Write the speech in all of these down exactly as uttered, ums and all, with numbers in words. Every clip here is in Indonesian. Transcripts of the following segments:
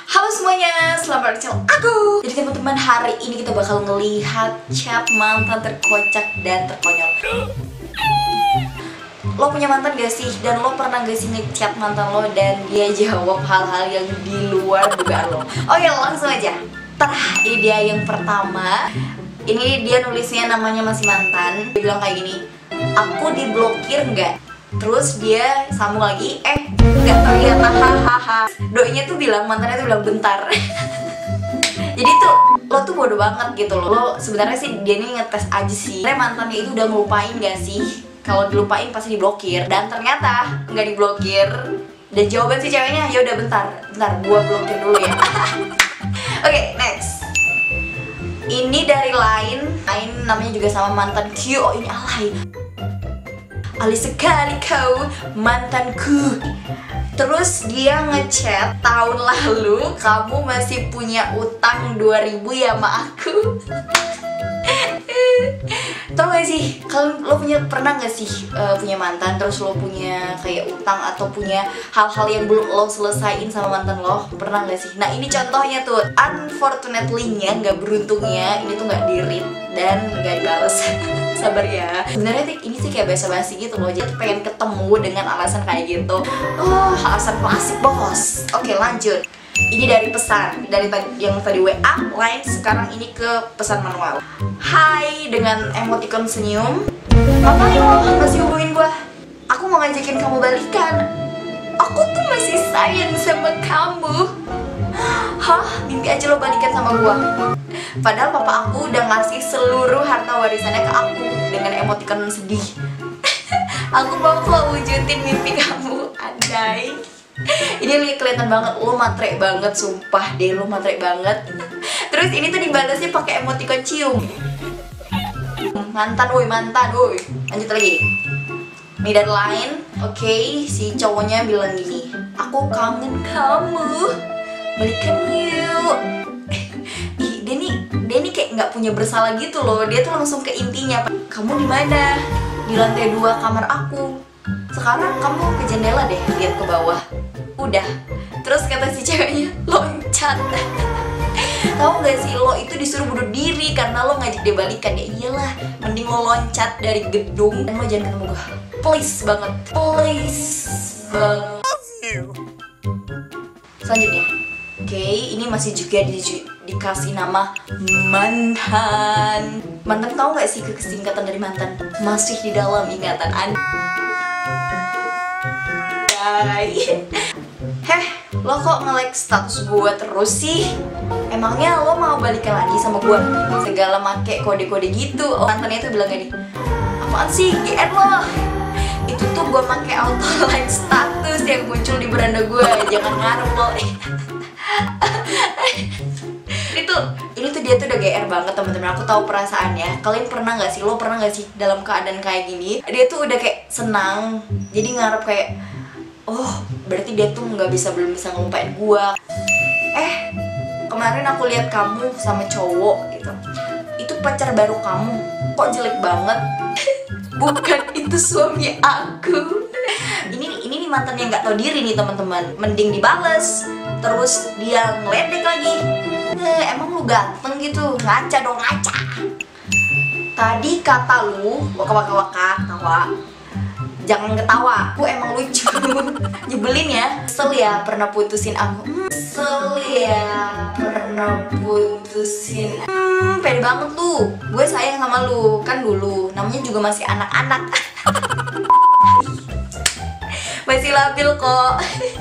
Halo semuanya, selamat datang di channel aku. Jadi teman-teman, hari ini kita bakal ngelihat chat mantan terkocak dan terkonyol. Lo punya mantan gak sih? Dan lo pernah gak sih ngechat mantan lo dan dia jawab hal-hal yang di luar dugaan lo? Oh ya, langsung aja. Tah, ini dia yang pertama. Ini dia nulisnya namanya masih mantan. Dia bilang kayak gini, aku diblokir nggak? Terus dia sambung lagi, eh nggak ternyata, hahaha. Doinya tuh bilang, mantannya tuh bilang bentar. Jadi tuh lo tuh bodoh banget gitu loh. Lo sebenarnya sih dia ini ngetes aja sih. Karena mantannya itu udah ngelupain gak sih? Kalau dilupain pasti diblokir. Dan ternyata nggak diblokir. Dan jawaban si ceweknya, ya udah bentar, bentar gua blokir dulu ya. Oke, okay, next. Ini dari Line. Line namanya juga sama mantan Q. Oh ini alay. Alay sekali kau, mantanku. Terus dia ngechat, tahun lalu kamu masih punya utang dua ribu ya sama aku. Tau gak sih, kalau lo punya, pernah gak sih uh, punya mantan terus lo punya kayak utang atau punya hal-hal yang belum lo selesain sama mantan lo? Pernah gak sih? Nah ini contohnya tuh, unfortunately-nya, gak beruntungnya, ini tuh gak di-read dan gak dibales. Sabar ya. Sebenarnya ini sih kayak basa-basi gitu loh, jadi pengen ketemu dengan alasan kayak gitu. Oh, alasan klasik bos. Oke lanjut. Ini dari pesan, dari yang tadi W A, Line, sekarang ini ke pesan manual. Hai, dengan emoticon senyum. Ngapain lo masih hubungin gua? Aku mau ngajakin kamu balikan. Aku tuh masih sayang sama kamu. Hah, mimpi aja lo balikan sama gua. Padahal papa aku udah ngasih seluruh harta warisannya ke aku dengan emoticon sedih. Aku mau kok wujudin mimpi kamu, andai. Ini lihat kelihatan banget lo matre banget, sumpah deh lo matre banget. Terus ini tuh dibalasnya pakai emoticon cium. Mantan woi, mantan woi. Lanjut lagi. Ini dari Line. Oke, okay, si cowoknya bilang gini, aku kangen kamu, balikan yuk. Ih, dia nih, dia nih kayak nggak punya bersalah gitu loh. Dia tuh langsung ke intinya. Kamu di mana? Di lantai dua kamar aku. Sekarang kamu ke jendela deh, lihat ke bawah. Udah. Terus kata si ceweknya, loncat. Tahu gak sih, lo itu disuruh bunuh diri karena lo ngajak dia balikan. Ya iyalah, mending lo loncat dari gedung dan lo jangan ketemu gue. Please banget, please banget. Selanjutnya, oke, okay, ini masih juga di, dikasih nama mantan. Mantan, tahu gak sih kesingkatan dari mantan? Masih di dalam ingatan Anda. Heh, lo kok nge-like status gue terus sih? Emangnya lo mau balikan lagi sama gue? Segala make kode-kode gitu. Oh, mantannya tuh bilang gini, apaan sih, G R lo? Itu tuh gue make auto like status yang muncul di beranda gue. Jangan ngarep lo. Ini tuh, ini tuh dia tuh udah G R banget teman-teman. Aku tahu perasaannya. Kalian pernah nggak sih? Lo pernah nggak sih dalam keadaan kayak gini? Dia tuh udah kayak senang, jadi ngarep kayak, oh berarti dia tuh nggak bisa, belum bisa ngelupain gua. Eh kemarin aku lihat kamu sama cowok gitu, itu pacar baru kamu, kok jelek banget. Bukan, itu suami aku. Ini ini nih mantan yang nggak tahu diri nih teman-teman. Mending dibales, terus dia ngeledek lagi. Eh, emang lu ganteng gitu, ngaca dong, ngaca. Tadi kata lu waka-waka-waka tawa. Jangan ketawa, aku emang lucu. Nyebelin ya. Kesel ya pernah putusin aku. hmm, Kesel ya pernah putusin. Hmm, pede banget lu. Gue sayang sama lu, kan dulu namanya juga masih anak-anak. Masih labil kok.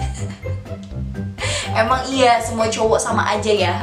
Emang iya, semua cowok sama aja ya.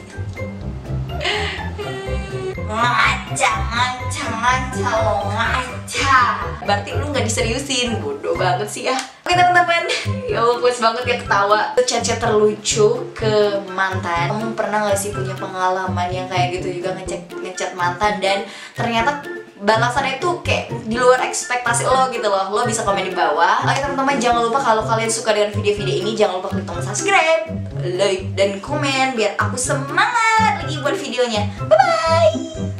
Ngaca, ngaca, ngaca lo, ngaca. Berarti lu gak diseriusin. Bodoh banget sih ya. Oke teman-teman, ya Allah puas banget ya ketawa. Chat-chat terlucu ke mantan. Kamu pernah gak sih punya pengalaman yang kayak gitu juga, ngechat ngechat mantan dan ternyata balasannya itu kayak di luar ekspektasi lo gitu loh. Lo bisa komen di bawah. Oke teman-teman, jangan lupa kalau kalian suka dengan video-video ini, jangan lupa klik tombol subscribe, like, dan komen biar aku semangat lagi buat videonya. Bye bye.